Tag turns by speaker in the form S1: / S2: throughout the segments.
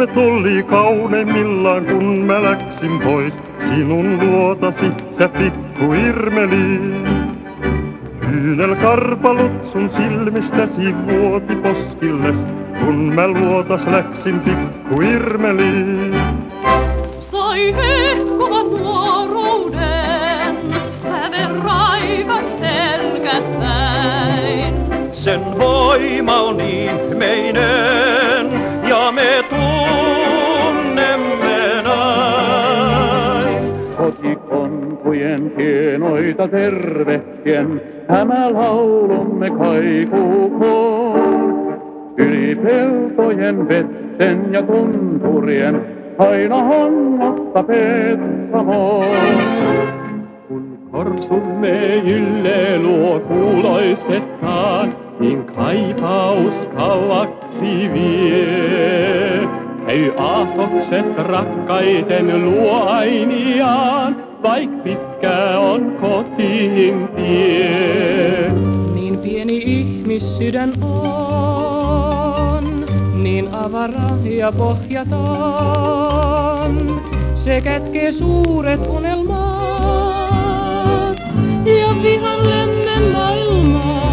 S1: sydämet oli kauneimmillaan, kun mä läksin pois sinun luotasi, sä pikku Irmeli. Kyynelkarpalut sun silmistäsi vuoti poskilles, kun mä luotas läksin pikku Irmeli.
S2: Sai hehkuvan nuoruuden, säven raikas pelkättäin.
S3: Sen voima on ihmeinen ja me tunnemme näin.
S4: Kotikonkujen hienoita tervehtien tämä laulumme kaikuukoon. Yli peltojen, vetten ja tunturien aina honnotta Petsamoon.
S5: Kun korsumme ylle luo kuuloistetaan, niin kaipaus kauaksi vie. Käy aatokset rakkaiten luo ainiaan, vaik pitkä on kotiin tie.
S6: Niin pieni ihmissydän on, niin avara ja pohjaton. Se kätkee suuret unelmat ja vihan lännen maailmat.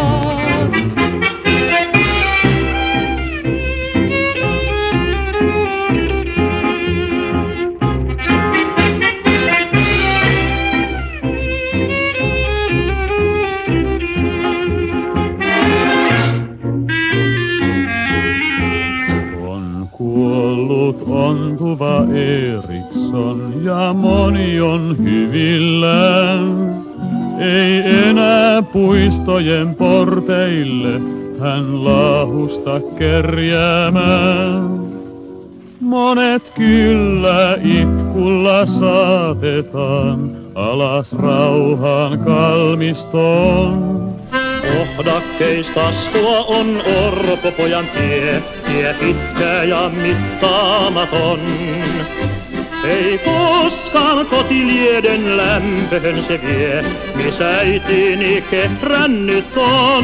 S4: Kuollut ontuva Eriksson ja moni on hyvillään. Ei enää puistojen porteille hän laahusta kerjäämään. Monet kyllä itkulla saatetaan alas rauhan kalmistoon.
S1: Kohdakkeistastua on orpopojan tie pitkä ja mittaamaton. Ei koskaan kotilieden lämpöön se vie, missä äitini kehrännyt on.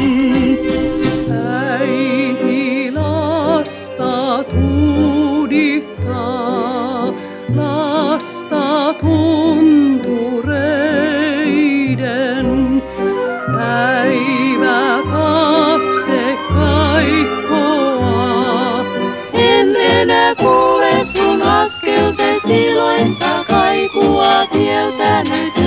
S2: Äiti lasta tuudittaa, lasta tuntureiden. Päivä taakse kaikkoa. En enää kuule sun askeltes iloista kaikua tieltä nyt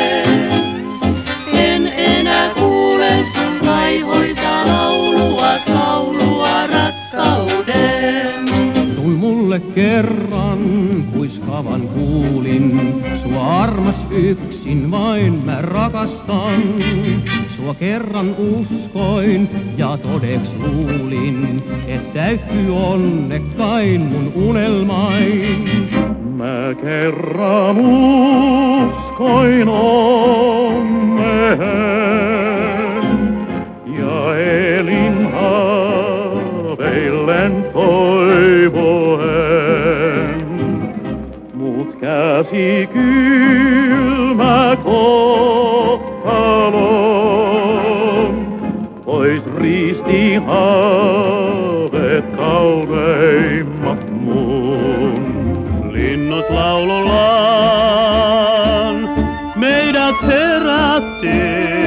S2: en enää kuule sun kaihoisa laulua rakkauden.
S6: Sun mulle kerran kuiskaavan kuulin, sua armas yksin vain mä rakastan. Sua kerran uskoin ja todeks luulin, et täyttyy onnekkain mun unelmain.
S1: Mä kerran uskoin onneen ja elin haaveillen toivoen. Mut käsi kylmä kohtalon pois riisti haaveet kauneimmat mun. Linnut laulullaan meidät herätti,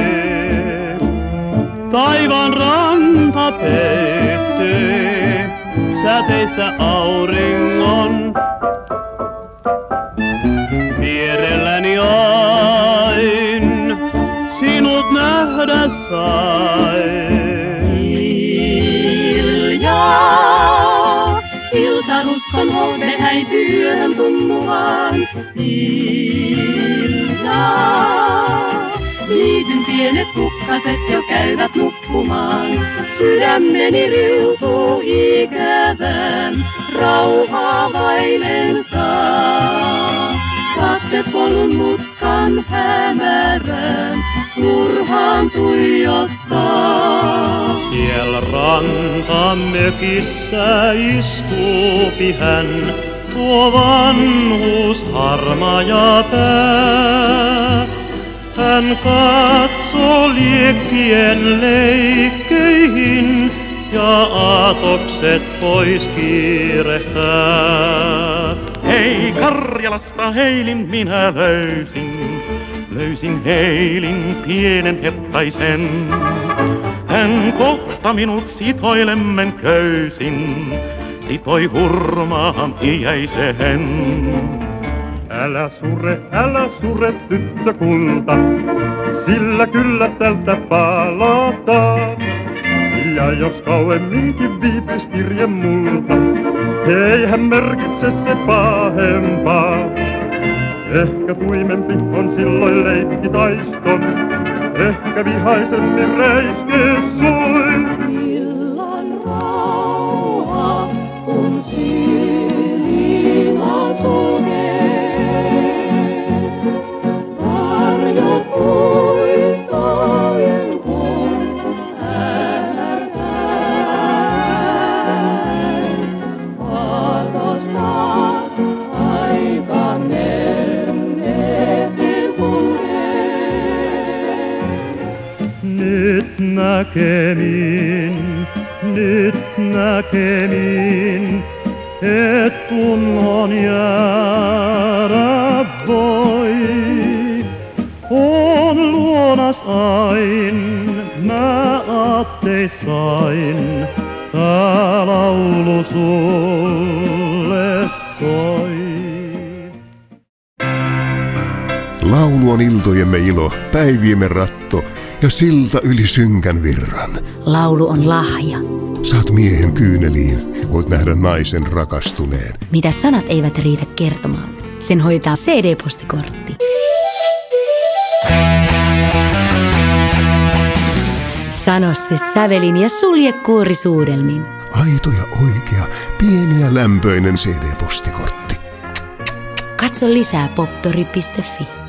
S1: taivaan ranta peitti säteistä auringon. Vierelläni ain sinut nähdä sain.
S2: Hiljaa iltaruskon houde häipyy yöhön tummuaan. Hiljaa niityn pienet kukkaset jo käyvät nukkumaan. Sydämeni riutuu ikävän rauhaa vainen saa. Katse polun mutkan hämärään turhaan tuijottaa.
S1: Siellä rantamökissä istuupi hän, tuo vanhuus harmaa ja pää. Hän katsoo liekkien leikkeihin,
S3: ja aatokset pois kiirehtää.
S1: Hei, Karjalasta Heilin minä löysin Heilin pienen hettaisen. Hän kohta minut sitoilemmen köysin, sitoi hurmaan iäiseen. Älä sure tyttökunta, sillä kyllä tältä palataan. Ja jos kauemminkin viipys kirje multa, eihän merkitse se pahempaa. Ehkä tuimempi on silloin leikki taiston, ehkä vihaisemmin räiske soi.
S2: Illan rauha, kun silmä sulkee, varjot muistojen kun hämärtäen. Vaatos taas aika menneeseen kulkee.
S1: Nyt näkemin, et tunnon jäädä voi. On luonas ain, mä aatteissain, tää laulu sulle soi.
S7: Laulu on iltojemme ilo, päiviemme ratto ja silta yli synkän virran.
S8: Laulu on lahja.
S7: Saat miehen kyyneliin, voit nähdä naisen rakastuneen.
S8: Mitä sanat eivät riitä kertomaan, sen hoitaa CD-postikortti. Sano se sävelin ja sulje kuorisuudelmin.
S7: Aito ja oikea, pieni ja lämpöinen CD-postikortti.
S8: Katso lisää poptori.fi.